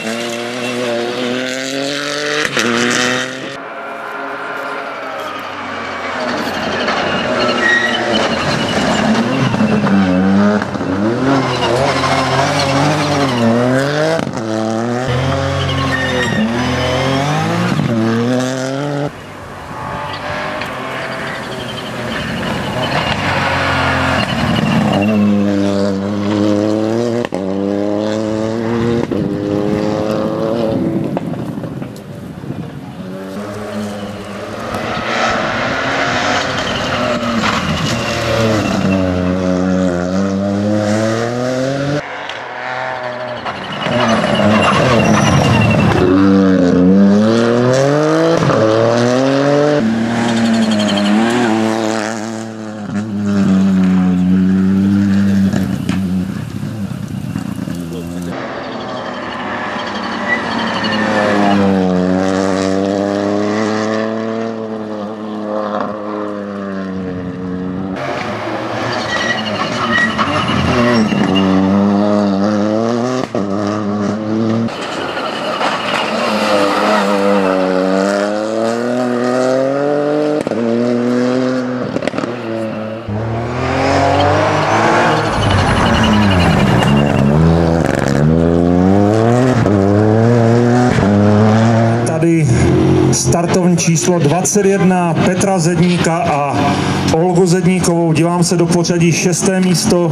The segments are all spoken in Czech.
Startovní číslo 21 Petra Zedníka a Olgu Zedníkovou. Dívám se do pořadí 6. místo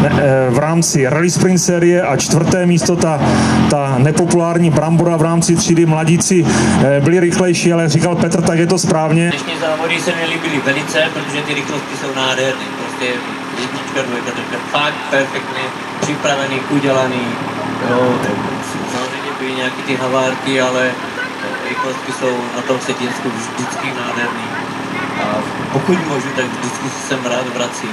v rámci Rally Sprint série a 4. místo ta nepopulární Brambora v rámci třídy. Mladíci byli rychlejší, ale říkal Petr, tak je to správně. Dnešní závody se mi líbily velice, protože ty rychlosti jsou nádherné. Prostě jednička, dvojka, trojka, fakt perfektně připravený, udělaný. Jo, samozřejmě byly nějaké ty havárky, ale rychlosti jsou na tom Vsetínsku vždycky nádherný. A pokud můžu, tak vždycky jsem rád vracím.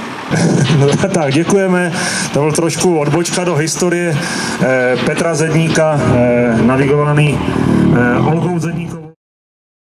Tak děkujeme. To byl trošku odbočka do historie Petra Zedníka, navigovaný Olgou Zedníkovou.